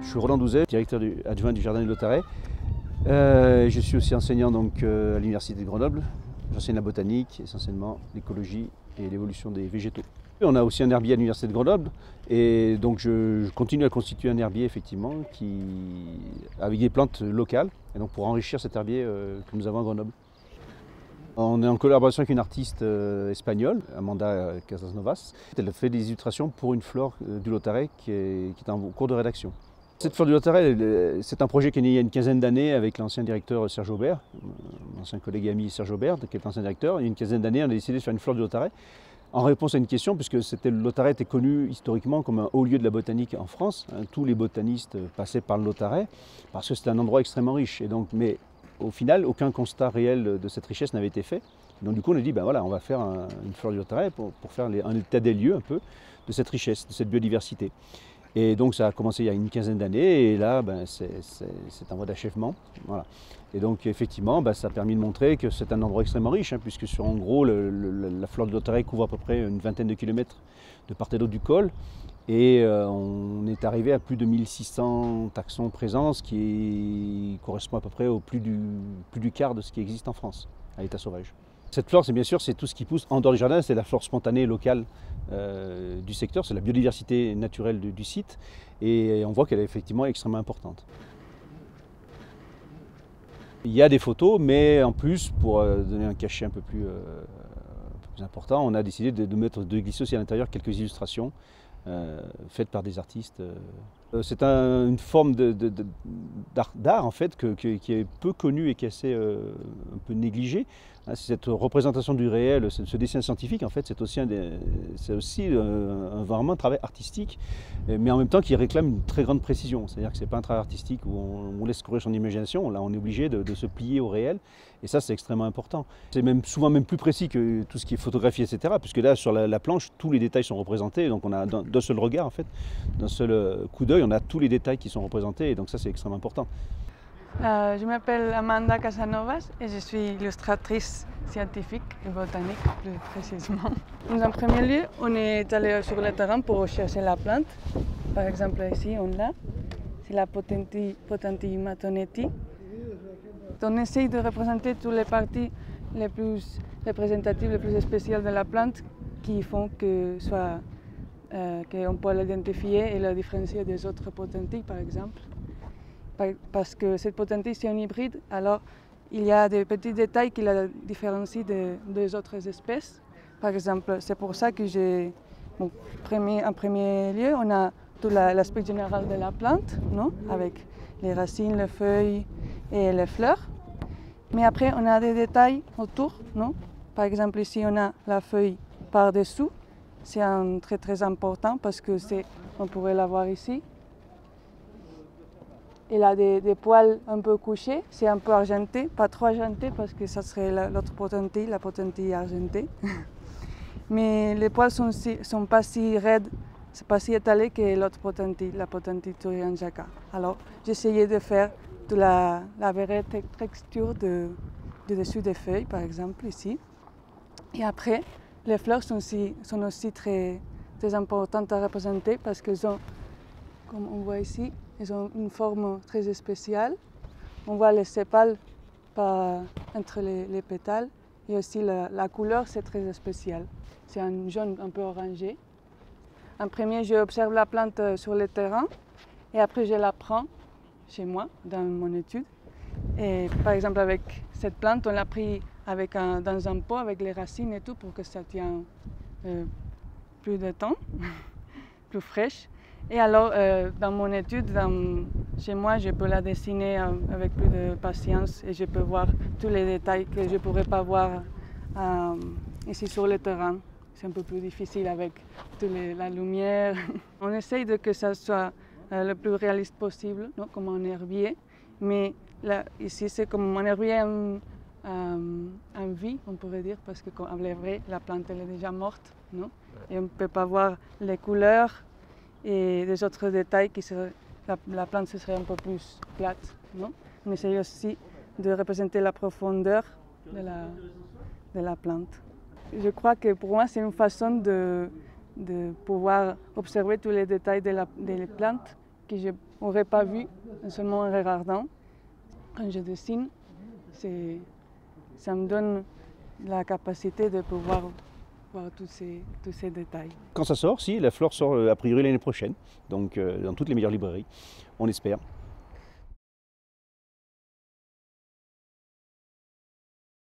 suis Roland Douzet, directeur adjoint du Jardin du Lautaret. Je suis aussi enseignant donc, à l'Université de Grenoble. J'enseigne la botanique, essentiellement l'écologie et l'évolution des végétaux. On a aussi un herbier à l'Université de Grenoble et donc je continue à constituer un herbier effectivement avec des plantes locales et donc pour enrichir cet herbier que nous avons à Grenoble. On est en collaboration avec une artiste espagnole, Amanda Casasnovas. Elle a fait des illustrations pour une flore du Lautaret qui est en cours de rédaction. Cette flore du Lautaret, c'est un projet qui est né il y a une quinzaine d'années avec l'ancien directeur Serge Aubert, l'ancien collègue et ami Serge Aubert, qui est l'ancien directeur. Il y a une quinzaine d'années, on a décidé de faire une flore du Lautaret en réponse à une question, puisque le Lautaret était connu historiquement comme un haut lieu de la botanique en France. Tous les botanistes passaient par le Lautaret parce que c'était un endroit extrêmement riche. Et donc, mais au final, aucun constat réel de cette richesse n'avait été fait. Donc du coup, on a dit, ben voilà, on va faire une flore du Lautaret pour faire un état des lieux un peu de cette richesse, de cette biodiversité. Et donc ça a commencé il y a une quinzaine d'années et là ben, c'est en voie d'achèvement. Voilà. Et donc effectivement ça a permis de montrer que c'est un endroit extrêmement riche puisque en gros la flore du Lautaret couvre à peu près une vingtaine de kilomètres de part et d'autre du col. Et on est arrivé à plus de 1600 taxons présents, ce qui correspond à peu près au plus du quart de ce qui existe en France à l'état sauvage. Cette flore, bien sûr, c'est tout ce qui pousse en dehors du jardin, c'est la flore spontanée locale du secteur, c'est la biodiversité naturelle du site et on voit qu'elle est effectivement extrêmement importante. Il y a des photos, mais en plus, pour donner un cachet un peu plus important, on a décidé de glisser aussi à l'intérieur quelques illustrations faites par des artistes. C'est une forme d'art en fait qui est peu connue et qui est assez un peu négligée. Cette représentation du réel, ce dessin scientifique, en fait, c'est aussi vraiment un travail artistique, mais en même temps qui réclame une très grande précision. C'est-à-dire que ce n'est pas un travail artistique où on laisse courir son imagination. Là, on est obligé de se plier au réel, et ça, c'est extrêmement important. C'est souvent même plus précis que tout ce qui est photographie, etc. Puisque là, sur la planche, tous les détails sont représentés. Donc, on a d'un seul regard, en fait, d'un seul coup d'œil, on a tous les détails qui sont représentés, et donc ça, c'est extrêmement important. Je m'appelle Amanda Casanovas et je suis illustratrice scientifique et botanique plus précisément. En premier lieu, on est allé sur le terrain pour chercher la plante. Par exemple ici, on l'a. C'est la Potentie matoneti. On essaye de représenter toutes les parties les plus représentatives, les plus spéciales de la plante qui font qu'on peut l'identifier et la différencier des autres potenties, par exemple. Parce que cette potentie, c'est un hybride, alors il y a des petits détails qui la différencient des autres espèces. Par exemple, c'est pour ça que en premier lieu, on a tout l'aspect général de la plante, non? Avec les racines, les feuilles et les fleurs. Mais après, on a des détails autour, non? Par exemple, ici, on a la feuille par-dessous. C'est très très important parce que on pourrait la voir ici. Il a des poils un peu couchés, c'est un peu argenté, pas trop argenté parce que ça serait l'autre potentie, la potentie argentée. Mais les poils sont pas si raides, c'est pas si étalés que l'autre potentie, la potentie Turrianjaca. Alors j'essayais de faire de la vraie texture du dessus des feuilles, par exemple ici. Et après, les fleurs sont aussi très, très importantes à représenter parce qu'elles ont, comme on voit ici, ils ont une forme très spéciale. On voit les sépales entre les pétales et aussi la couleur, c'est très spécial. C'est un jaune un peu orangé. En premier, j'observe la plante sur le terrain et après je la prends chez moi dans mon étude. Et par exemple, avec cette plante, on l'a pris dans un pot avec les racines et tout pour que ça tienne plus de temps, plus fraîche. Et alors, dans mon étude, chez moi, je peux la dessiner avec plus de patience et je peux voir tous les détails que je ne pourrais pas voir ici sur le terrain. C'est un peu plus difficile avec la lumière. On essaye que ça soit le plus réaliste possible, non? Comme un herbier. Mais là, ici, c'est comme un herbier en vie, on pourrait dire, parce que comme elle est vraie, la plante elle est déjà morte, non? Et on ne peut pas voir les couleurs et des autres détails la plante serait un peu plus plate, non? On essaye aussi de représenter la profondeur de la plante. Je crois que pour moi c'est une façon de pouvoir observer tous les détails des plantes que je n'aurais pas vu seulement en regardant. Quand je dessine, ça me donne la capacité de pouvoir voir tous ces détails. Quand ça sort, si, la flore sort a priori l'année prochaine, donc dans toutes les meilleures librairies, on espère.